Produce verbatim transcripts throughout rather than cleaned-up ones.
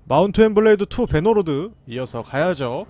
마운트 앤 블레이드 투 배너로드 이어서 가야죠.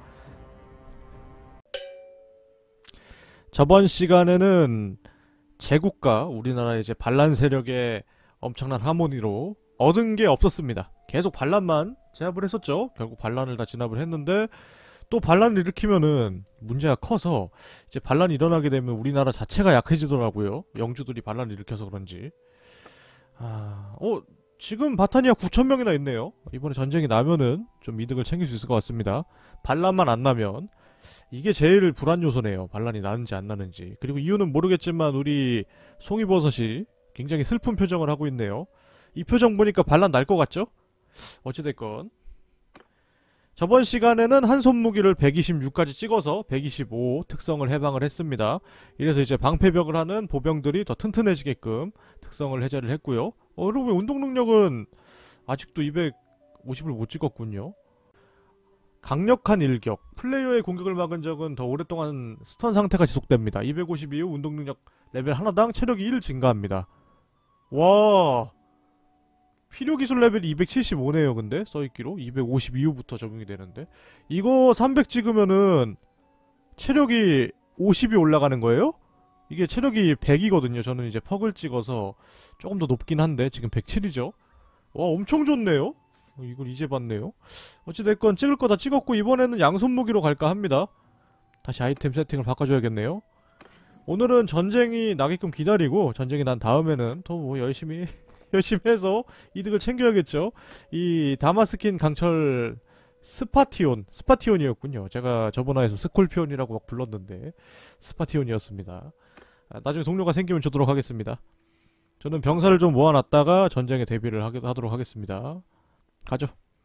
저번 시간에는 제국과 우리나라의 이제 반란 세력의 엄청난 하모니로 얻은 게 없었습니다. 계속 반란만 제압을 했었죠. 결국 반란을 다 진압을 했는데 또 반란을 일으키면은 문제가 커서 이제 반란이 일어나게 되면 우리나라 자체가 약해지더라고요. 영주들이 반란을 일으켜서 그런지. 아, 어, 지금 바타니아 구천 명이나 있네요. 이번에 전쟁이 나면은 좀 이득을 챙길 수 있을 것 같습니다. 반란만 안 나면 이게 제일 불안 요소네요. 반란이 나는지 안 나는지. 그리고 이유는 모르겠지만 우리 송이버섯이 굉장히 슬픈 표정을 하고 있네요. 이 표정 보니까 반란 날 것 같죠? 어찌됐건 저번 시간에는 한 손무기를 백이십육까지 찍어서 백이십오 특성을 해방을 했습니다. 이래서 이제 방패벽을 하는 보병들이 더 튼튼해지게끔 특성을 해제를 했고요. 어, 여러분 운동 능력은 아직도 이백오십을 못 찍었군요. 강력한 일격. 플레이어의 공격을 막은 적은 더 오랫동안 스턴 상태가 지속됩니다. 이백오십 이후 운동 능력 레벨 하나당 체력이 일 증가합니다. 와, 필요기술 레벨이 이백칠십오네요. 근데 써있기로 이백오십 이후부터 적용이 되는데 이거 삼백 찍으면은 체력이 오십이 올라가는 거예요? 이게 체력이 백이거든요. 저는 이제 퍽을 찍어서 조금 더 높긴 한데 지금 백칠이죠. 와, 엄청 좋네요. 이걸 이제 봤네요. 어찌됐건 찍을 거 다 찍었고 이번에는 양손무기로 갈까 합니다. 다시 아이템 세팅을 바꿔줘야겠네요. 오늘은 전쟁이 나게끔 기다리고 전쟁이 난 다음에는 더 뭐 열심히 열심히 해서 이득을 챙겨야겠죠. 이 다마스킨 강철 스파티온 스파티온이었군요. 제가 저번화에서 스콜피온이라고 막 불렀는데 스파티온이었습니다. 아, 나중에 동료가 생기면 주도록 하겠습니다. 저는 병사를 좀 모아놨다가 전쟁에 대비를 하게, 하도록 하겠습니다. 가죠.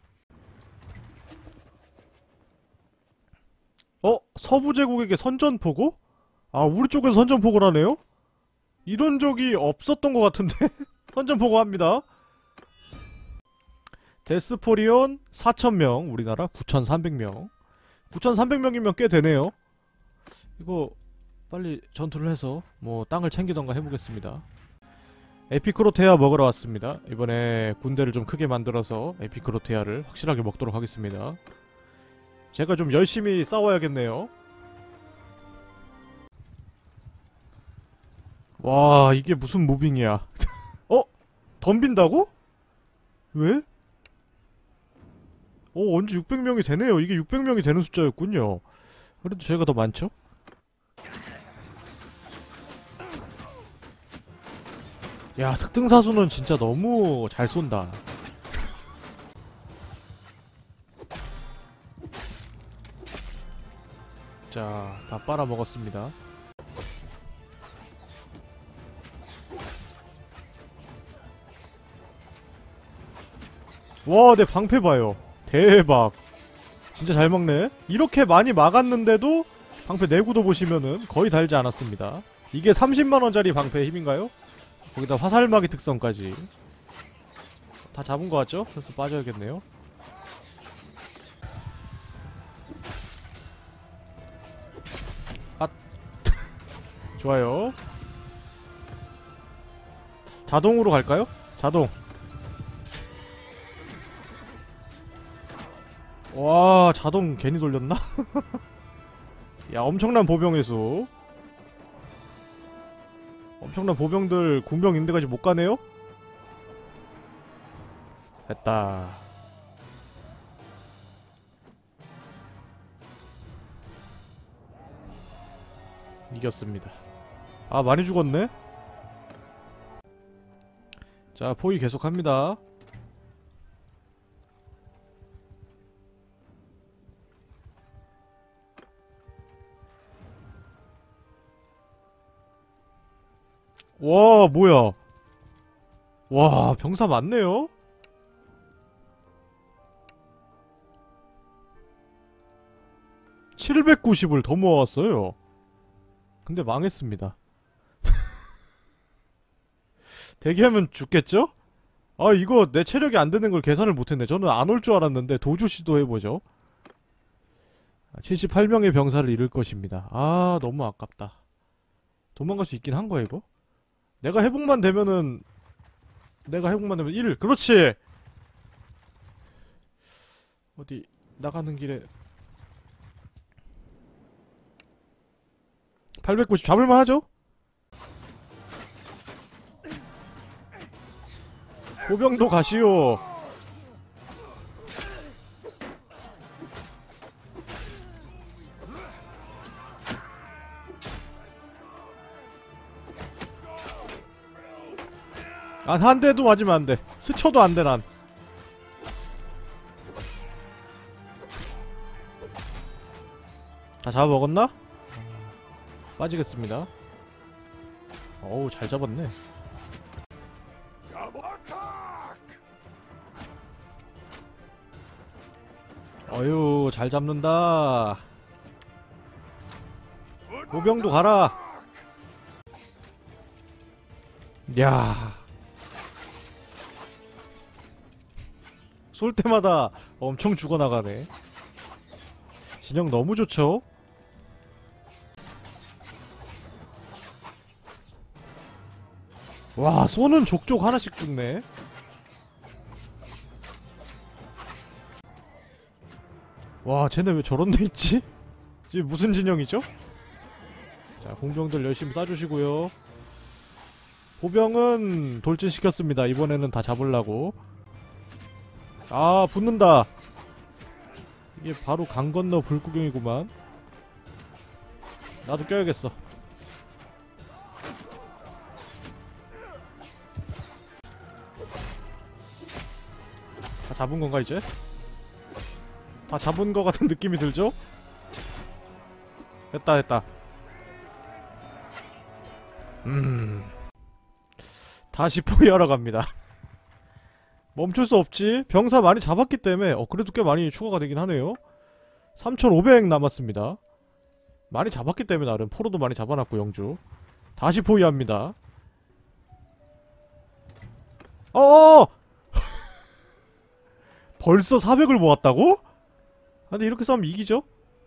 어? 서부제국에게 선전포고? 아, 우리 쪽에서 선전포고를 하네요? 이런 적이 없었던 것 같은데? 선전포고 합니다. 데스포리온 사천 명, 우리나라 구천삼백 명. 구천삼백 명이면 꽤 되네요. 이거 빨리 전투를 해서 뭐 땅을 챙기던가 해보겠습니다. 에피크로테아 먹으러 왔습니다. 이번에 군대를 좀 크게 만들어서 에피크로테아를 확실하게 먹도록 하겠습니다. 제가 좀 열심히 싸워야겠네요. 와, 이게 무슨 무빙이야. 어? 덤빈다고? 왜? 어, 언제 육백 명이 되네요. 이게 육백 명이 되는 숫자였군요. 그래도 제가 더 많죠? 야, 특등사수는 진짜 너무 잘 쏜다. 자, 다 빨아먹었습니다. 와, 내 방패 봐요. 대박. 진짜 잘 먹네. 이렇게 많이 막았는데도 방패 내구도 보시면은 거의 달지 않았습니다. 이게 삼십만원짜리 방패의 힘인가요? 거기다 화살마기 특성까지 다 잡은 것 같죠? 그래서 빠져야겠네요. 아 좋아요. 자동으로 갈까요? 자동. 와, 자동 괜히 돌렸나? 야, 엄청난 보병의 수. 엄청난 보병들 군병 인대까지 못 가네요? 됐다. 이겼습니다. 아, 많이 죽었네? 자, 포위 계속합니다. 와, 뭐야. 와, 병사 많네요? 칠백구십을 더 모아왔어요. 근데 망했습니다. 대기하면 죽겠죠? 아, 이거 내 체력이 안 되는 걸 계산을 못했네. 저는 안 올 줄 알았는데 도주 시도해보죠. 칠십팔 명의 병사를 잃을 것입니다. 아, 너무 아깝다. 도망갈 수 있긴 한 거야, 이거? 내가 회복만 되면은 내가 회복만 되면 일. 그렇지! 어디 나가는 길에 팔백구십 잡을만 하죠? 보병도 가시오. 아, 한 대도 맞으면 안 돼. 스쳐도 안 돼, 난. 다 잡아먹었나? 빠지겠습니다. 어우, 잘 잡았네. 어휴, 잘 잡는다. 보병도 가라. 야, 쏠 때마다 엄청 죽어나가네. 진영 너무 좋죠? 와, 쏘는 족족 하나씩 죽네. 와, 쟤네 왜 저런 데 있지? 지금 무슨 진영이죠? 자, 공병들 열심히 쏴주시고요. 보병은 돌진시켰습니다. 이번에는 다 잡으려고. 아, 붙는다. 이게 바로 강 건너 불구경이구만. 나도 껴야겠어. 다 잡은 건가 이제? 다 잡은 거 같은 느낌이 들죠? 됐다 됐다. 음... 다시 포위하러 갑니다. 멈출 수 없지. 병사 많이 잡았기 때문에. 어, 그래도 꽤 많이 추가가 되긴 하네요. 삼천오백 남았습니다. 많이 잡았기 때문에 나름 포로도 많이 잡아놨고 영주. 다시 포위합니다. 어어! 벌써 사백을 모았다고? 근데 이렇게 싸우면 이기죠?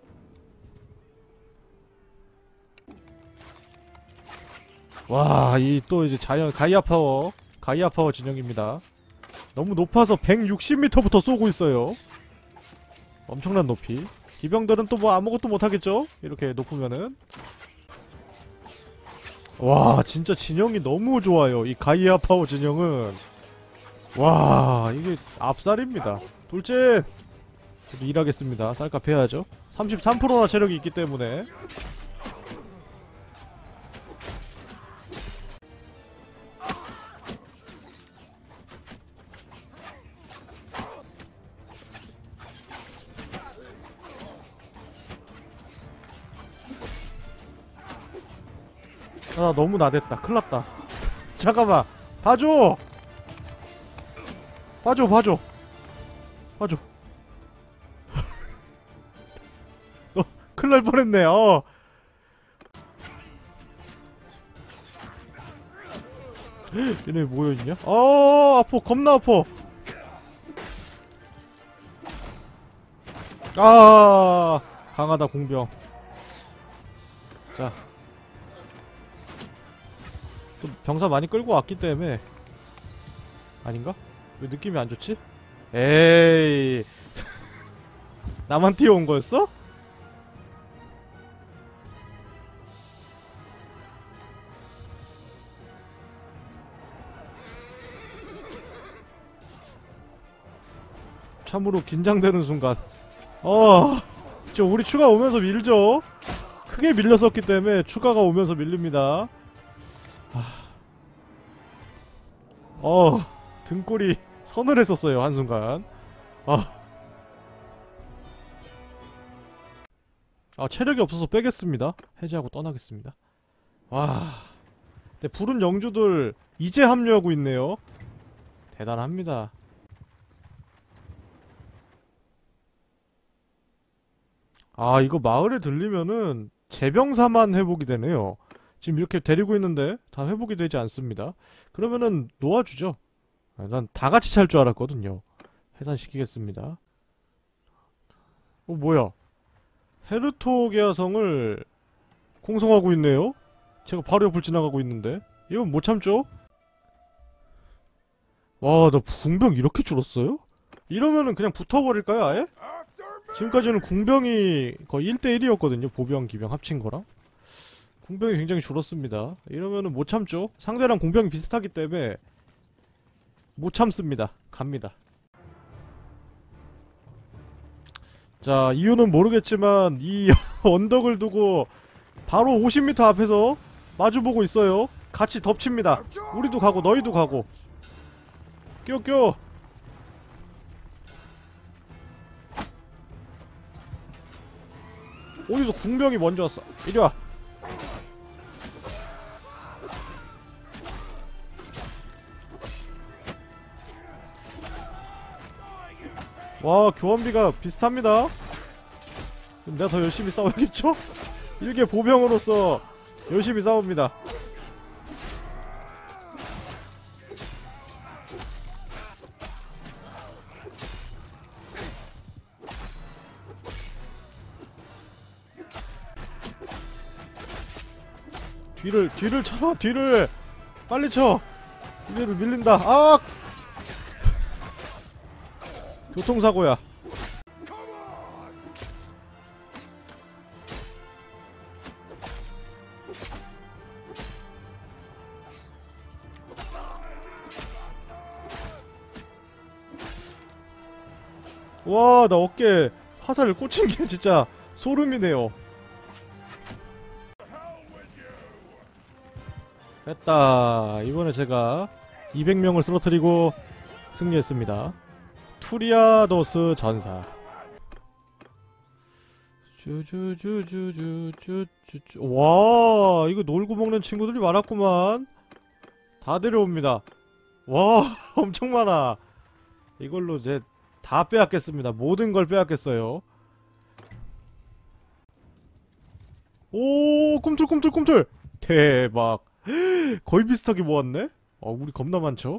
와, 이 또 이제 자연 가이아 파워, 가이아 파워 진영입니다. 너무 높아서 백육십 미터부터 쏘고 있어요. 엄청난 높이. 기병들은 또 뭐 아무것도 못하겠죠? 이렇게 높으면은. 와, 진짜 진영이 너무 좋아요. 이 가이아 파워 진영은. 와, 이게 압살입니다. 돌진! 저도 일하겠습니다. 쌀값 해야죠. 삼십삼 퍼센트나 체력이 있기 때문에. 아, 너무 나댔다. 큰일났다. 잠깐만. 봐줘! 봐줘, 봐줘. 봐줘. 어, 큰일 날 뻔했네. 어. 얘네 모여있냐? 어, 아파. 겁나 아파. 아, 강하다, 공병. 자. 또 병사 많이 끌고 왔기 때문에. 아닌가? 왜 느낌이 안 좋지? 에이. 나만 뛰어온 거였어? 참으로 긴장되는 순간. 어, 저 우리 추가 오면서 밀죠? 크게 밀렸었기 때문에 추가가 오면서 밀립니다. 어, 등골이 서늘했었어요, 한순간. 아. 아, 체력이 없어서 빼겠습니다. 해제하고 떠나겠습니다. 와. 근데 푸른 영주들 이제 합류하고 있네요. 대단합니다. 아, 이거 마을에 들리면은 제병사만 회복이 되네요. 지금 이렇게 데리고 있는데 다 회복이 되지 않습니다. 그러면은 놓아주죠. 아, 난 다같이 찰 줄 알았거든요. 해산시키겠습니다. 어, 뭐야. 헤르토 계야성을 공성하고 있네요? 제가 바로 옆을 지나가고 있는데 이건 못 참죠? 와, 나 궁병 이렇게 줄었어요? 이러면은 그냥 붙어버릴까요, 아예? 지금까지는 궁병이 거의 일 대 일이었거든요. 보병, 기병 합친 거랑. 궁병이 굉장히 줄었습니다. 이러면은 못 참죠. 상대랑 궁병이 비슷하기 때문에 못 참습니다. 갑니다. 자, 이유는 모르겠지만 이 언덕을 두고 바로 오십 미터 앞에서 마주보고 있어요. 같이 덮칩니다. 우리도 가고 너희도 가고. 껴 껴. 어디서 궁병이 먼저 왔어. 이리와. 와, 교환비가 비슷합니다. 그럼 내가 더 열심히 싸워야겠죠? 일개 보병으로서 열심히 싸웁니다. 뒤를 뒤를 쳐라. 뒤를 빨리 쳐. 뒤를 밀린다. 아! 교통사고야. 와, 나 어깨에 화살을 꽂힌 게 진짜 소름이네요. 됐다. 이번에 제가 이백 명을 쓰러뜨리고 승리했습니다. 투리아도스 전사. 쭈쭈쭈쭈쭈쭈쭈. 와, 이거 놀고 먹는 친구들이 많았구만. 다 데려옵니다. 와, 엄청 많아. 이걸로 이제 다 빼앗겠습니다. 모든 걸 빼앗겠어요. 오, 꿈틀꿈틀꿈틀. 대박. 거의 비슷하게 모았네? 어, 우리 겁나 많죠?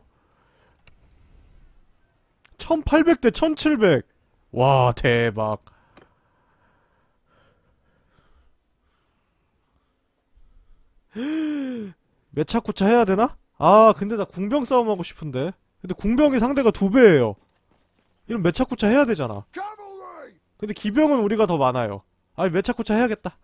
천팔백 대 천칠백. 와, 대박. 메차쿠차 해야 되나? 아, 근데 나 궁병 싸움 하고 싶은데. 근데 궁병이 상대가 두 배예요. 이런 메차쿠차 해야 되잖아. 근데 기병은 우리가 더 많아요. 아니, 메차쿠차 해야겠다.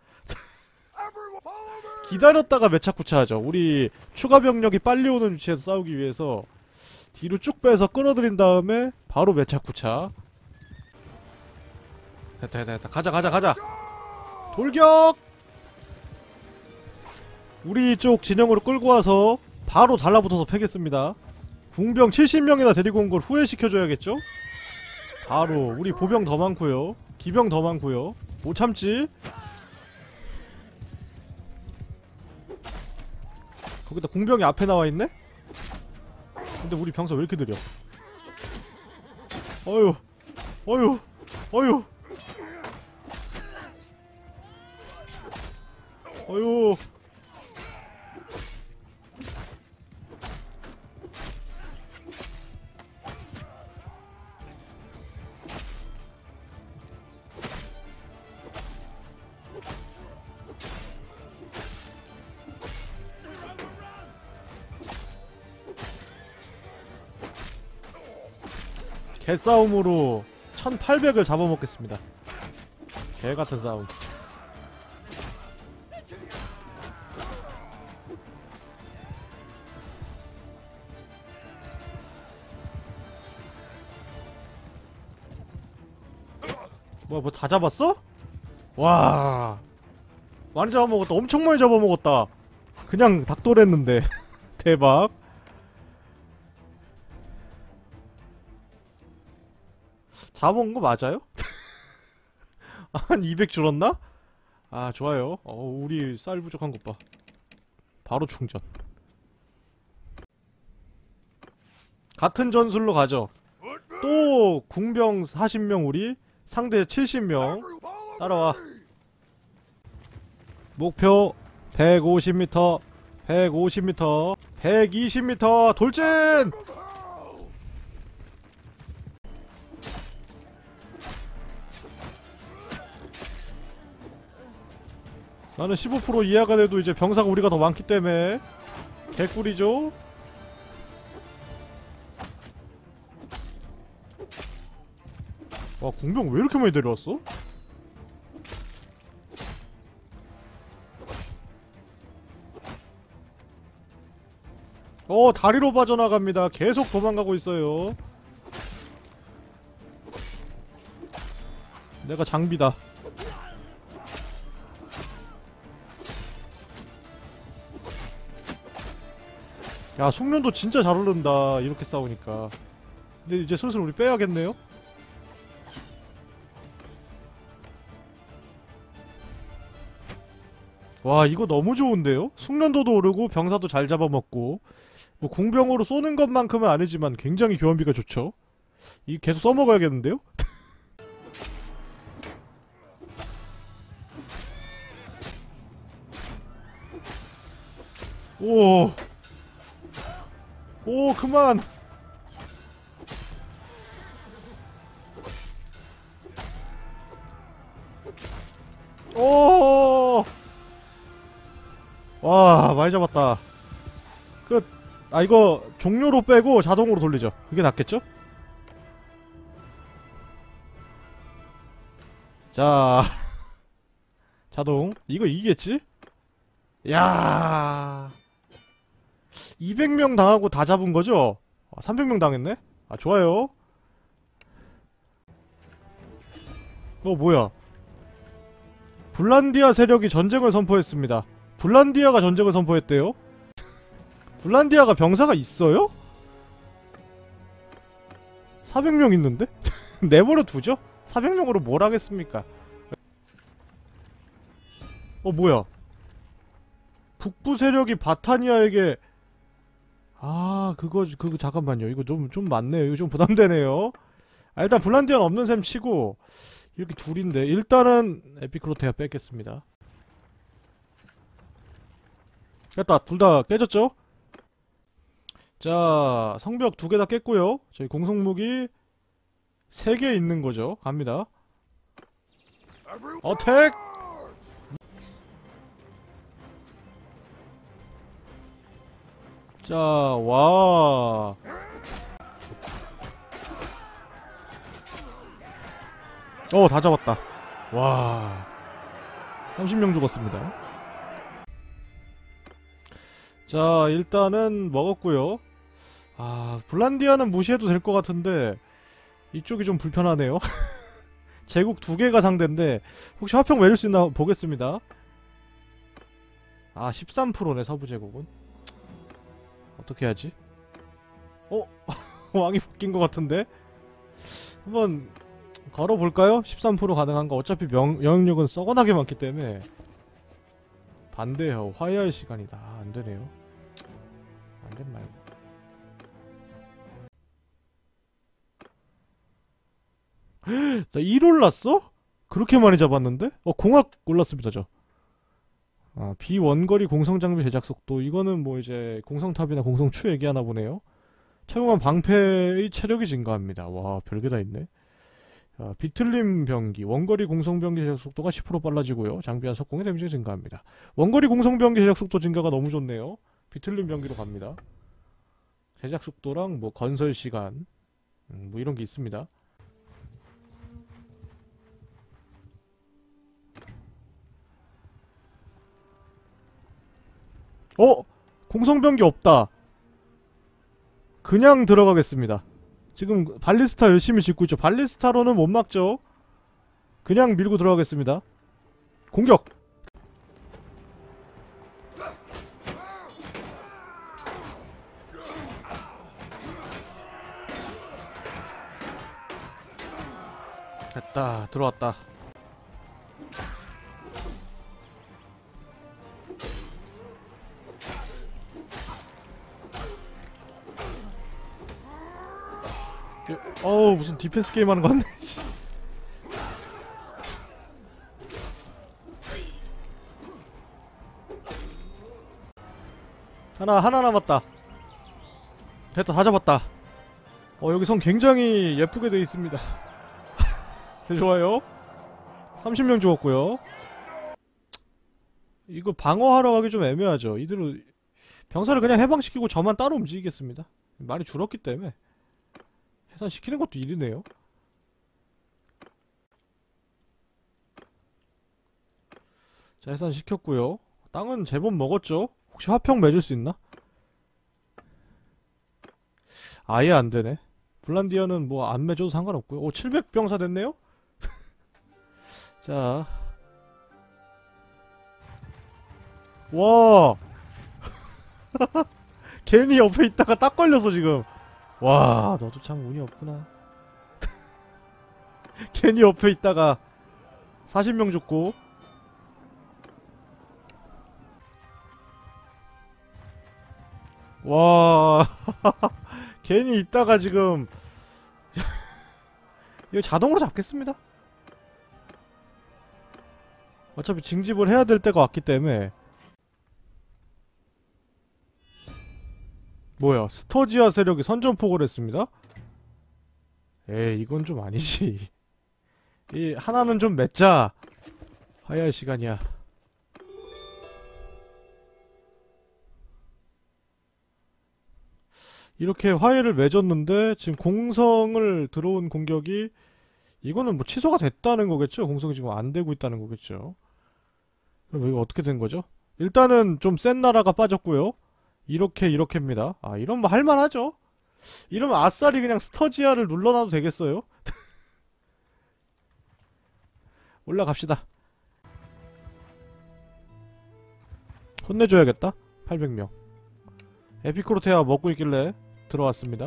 기다렸다가 메차쿠차 하죠. 우리 추가 병력이 빨리 오는 위치에서 싸우기 위해서 뒤로 쭉 빼서 끌어들인 다음에 바로 메차쿠차. 됐다 됐다 됐다. 가자 가자 가자. 돌격! 우리 쪽 진영으로 끌고 와서 바로 달라붙어서 패겠습니다. 궁병 칠십 명이나 데리고 온 걸 후회시켜줘야겠죠? 바로 우리 보병 더 많고요. 기병 더 많고요. 못 참지? 거기다 궁병이 앞에 나와있네? 근데 우리 병사 왜 이렇게 느려? 어휴 어휴 어휴 어휴. 개싸움으로 천팔백을 잡아먹겠습니다. 개같은 싸움. 뭐야, 뭐 다 잡았어? 와, 많이 잡아먹었다. 엄청 많이 잡아먹었다. 그냥 닭돌했는데. 대박. 잡아먹은 거 맞아요? 한 이백 줄었나? 아, 좋아요. 어, 우리 쌀 부족한 것 봐. 바로 충전. 같은 전술로 가죠. 또 궁병 사십 명 우리, 상대 칠십 명. 따라와. 목표 백오십 미터, 백오십 미터, 백이십 미터 돌진! 나는 십오 퍼센트 이하가 돼도 이제 병사가 우리가 더 많기 때문에 개꿀이죠? 와, 공병 왜 이렇게 많이 데려왔어? 어, 다리로 빠져나갑니다. 계속 도망가고 있어요. 내가 장비다. 야, 숙련도 진짜 잘 오른다. 이렇게 싸우니까. 근데 이제 슬슬 우리 빼야겠네요? 와, 이거 너무 좋은데요? 숙련도도 오르고 병사도 잘 잡아먹고 뭐 궁병으로 쏘는 것만큼은 아니지만 굉장히 교환비가 좋죠? 이 계속 써먹어야겠는데요? 오, 오, 그만! 오! 와, 많이 잡았다. 그, 아, 이거 종료로 빼고 자동으로 돌리죠. 그게 낫겠죠? 자, 자동. 이거 이기겠지? 야, 이백 명 당하고 다 잡은 거죠? 아, 삼백 명 당했네? 아, 좋아요. 어, 뭐야. 불란디아 세력이 전쟁을 선포했습니다. 불란디아가 전쟁을 선포했대요? 불란디아가 병사가 있어요? 사백 명 있는데? 내버려 두죠? 사백 명으로 뭘 하겠습니까? 어, 뭐야. 북부 세력이 바타니아에게 아, 그거, 그거, 잠깐만요. 이거 좀, 좀 많네요. 이거 좀 부담되네요. 아, 일단 불란디아는 없는 셈 치고 이렇게 둘인데 일단은 에피크로테아 뺏겠습니다. 됐다. 둘 다 깨졌죠? 자, 성벽 두 개 다 깼고요. 저희 공성무기 세 개 있는 거죠. 갑니다. 어택! 자, 와. 어, 다 잡았다. 와. 삼십 명 죽었습니다. 자, 일단은 먹었고요. 아, 불란디아는 무시해도 될 것 같은데 이쪽이 좀 불편하네요. 제국 두 개가 상대인데 혹시 화평 매길 수 있나 보겠습니다. 아, 십삼 퍼센트네 서부제국은. 어떻게 하지? 어? 왕이 바뀐 것 같은데? 한번 걸어볼까요? 십삼 퍼센트 가능한가? 어차피 명, 영향력은 썩어나게 많기 때문에 반대요. 화해할 시간이다. 아, 안되네요. 안된 말고 나 일 올랐어? 그렇게 많이 잡았는데? 어, 공학 올랐습니다, 저. 아, 비원거리 공성장비 제작 속도. 이거는 뭐 이제 공성탑이나 공성추 얘기하나 보네요. 차용한 방패의 체력이 증가합니다. 와, 별게 다 있네. 자, 비틀림 병기. 원거리 공성병기 제작 속도가 십 퍼센트 빨라지고요. 장비와 석공의 데미지가 증가합니다. 원거리 공성병기 제작 속도 증가가 너무 좋네요. 비틀림 병기로 갑니다. 제작 속도랑 뭐 건설 시간, 음, 뭐 이런 게 있습니다. 어? 공성병기 없다. 그냥 들어가겠습니다. 지금 발리스타 열심히 짓고 있죠. 발리스타로는 못 막죠. 그냥 밀고 들어가겠습니다. 공격! 됐다. 들어왔다. 어우, 무슨 디펜스 게임 하는 거 같네. 하나, 하나 남았다. 됐다, 다 잡았다. 어, 여기 성 굉장히 예쁘게 돼 있습니다. 좋아요. 삼십 명 죽었고요. 이거 방어하러 가기 좀 애매하죠. 이대로 병사를 그냥 해방시키고 저만 따로 움직이겠습니다. 많이 줄었기 때문에 해산시키는 것도 일이네요. 자, 해산시켰고요. 땅은 제법 먹었죠? 혹시 화평 맺을 수 있나? 아예 안되네. 블란디아는 뭐 안 맺어도 상관없고요. 오, 칠백 병사 됐네요? 자. 와. 괜히 옆에 있다가 딱 걸렸어 지금. 와, 너도 참 운이 없구나. 괜히 옆에 있다가 사십 명 죽고. 와. 괜히 있다가 지금 이거 자동으로 잡겠습니다. 어차피 징집을 해야 될 때가 왔기 때문에. 뭐야, 스터지아 세력이 선전포고를 했습니다? 에이, 이건 좀 아니지. 이 하나는 좀 맺자. 화해할 시간이야. 이렇게 화해를 맺었는데 지금 공성을 들어온 공격이, 이거는 뭐 취소가 됐다는 거겠죠? 공성이 지금 안 되고 있다는 거겠죠? 그럼 이거 어떻게 된 거죠? 일단은 좀 센 나라가 빠졌고요. 이렇게 이렇게입니다. 아, 이러면 뭐 할만하죠? 이러면 아싸리 그냥 스터지아를 눌러놔도 되겠어요? 올라갑시다. 혼내줘야겠다. 팔백 명. 에피크로테아 먹고 있길래 들어왔습니다.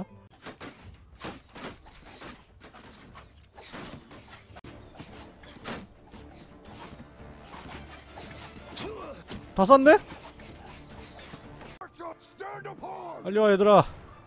다 쐈네? 빨리 와 얘들아.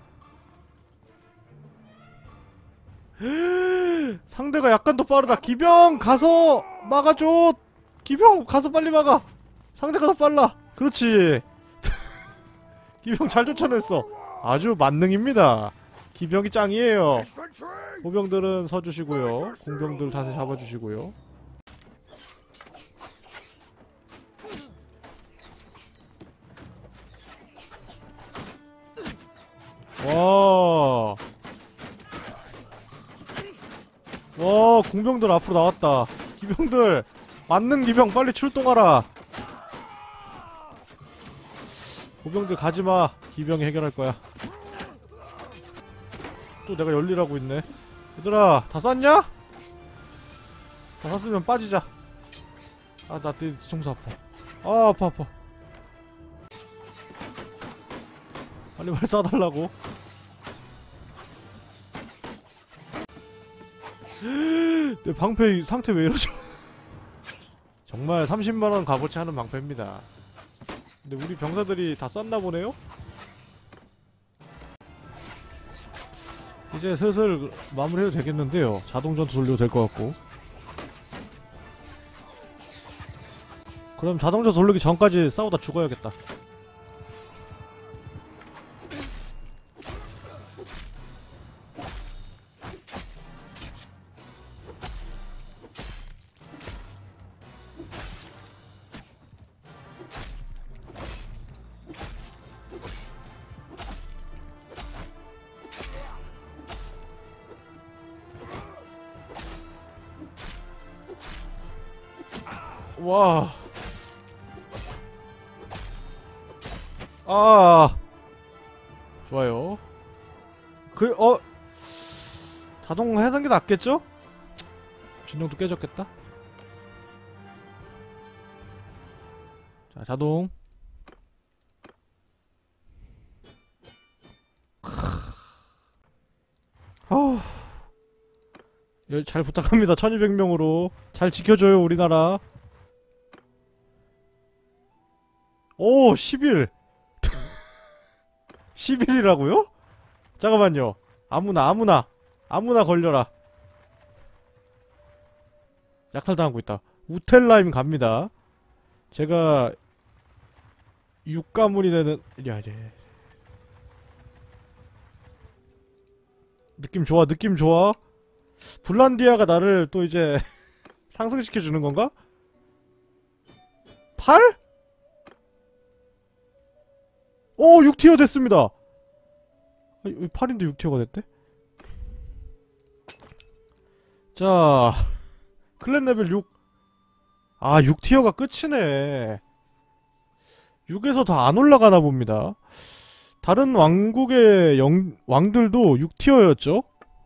상대가 약간 더 빠르다. 기병 가서 막아줘. 기병 가서 빨리 막아. 상대가 더 빨라. 그렇지. 기병 잘 쫓아냈어. 아주 만능입니다. 기병이 짱이에요. 보병들은 서주시고요. 공병들 다시 잡아주시고요. 와. 와, 공병들 앞으로 나왔다. 기병들, 만능 기병 빨리 출동하라. 보병들 가지마. 기병이 해결할 거야. 또 내가 열일하고 있네. 얘들아, 다 쐈냐? 다 쐈으면 빠지자. 아, 나 뒤통수 아파. 아, 아파 아파. 빨리 빨리 쏴달라고. 내 방패 상태 왜 이러죠? 정말 삼십만원 값어치 하는 방패입니다. 근데 우리 병사들이 다 쐈나 보네요? 이제 슬슬 마무리해도 되겠는데요. 자동전투 돌려도 될 것 같고. 그럼 자동전투 돌리기 전까지 싸우다 죽어야겠다. 와. 아. 좋아요. 그, 어. 자동 하는 게 낫겠죠? 진영도 깨졌겠다. 자, 자동. 아. 잘 부탁합니다. 천이백 명으로. 잘 지켜줘요, 우리나라. 오, 십 일. 십 일이라고요? 잠깐만요. 아무나 아무나 아무나 걸려라. 약탈당하고 있다. 우텔라임 갑니다. 제가 육가문이 되는. 야, 이제 느낌 좋아, 느낌 좋아. 블란디아가 나를 또 이제 상승시켜주는 건가? 팔? 오, 육 티어 됐습니다. 아니, 왜 팔인데 육 티어가 됐대? 자, 클랜 레벨 육. 아, 육 티어가 끝이네. 육에서 더 안 올라가나 봅니다. 다른 왕국의 영, 왕들도 육 티어였죠?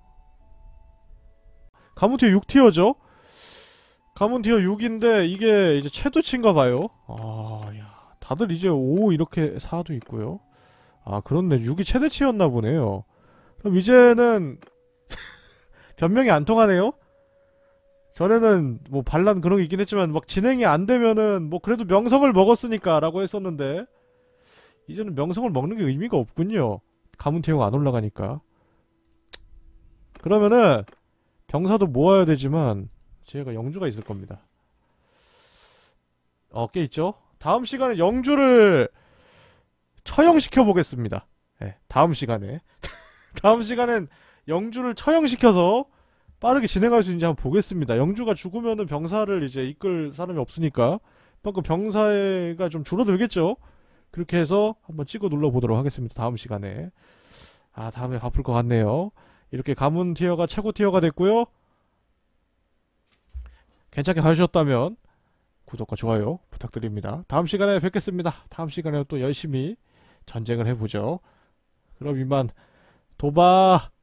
가문 티어 육 티어죠? 가문 티어 육인데 이게 이제 최대치인가 봐요. 아, 야. 다들 이제 오 이렇게 사도 있고요. 아, 그렇네. 육이 최대치였나 보네요. 그럼 이제는 변명이 안 통하네요? 전에는 뭐 반란 그런 게 있긴 했지만 막 진행이 안 되면은 뭐 그래도 명성을 먹었으니까 라고 했었는데 이제는 명성을 먹는 게 의미가 없군요. 가문 티어가 안 올라가니까. 그러면은 병사도 모아야 되지만 제가 영주가 있을 겁니다. 어, 꽤 있죠? 다음 시간에 영주를 처형시켜 보겠습니다. 네, 다음 시간에. 다음 시간엔 영주를 처형시켜서 빠르게 진행할 수 있는지 한번 보겠습니다. 영주가 죽으면은 병사를 이제 이끌 사람이 없으니까 그만큼 병사가 좀 줄어들겠죠? 그렇게 해서 한번 찍어 눌러보도록 하겠습니다. 다음 시간에. 아, 다음에 바쁠 것 같네요. 이렇게 가문 티어가 최고 티어가 됐고요. 괜찮게 봐주셨다면 구독과 좋아요 부탁드립니다. 다음 시간에 뵙겠습니다. 다음 시간에 또 열심히 전쟁을 해보죠. 그럼 이만 도바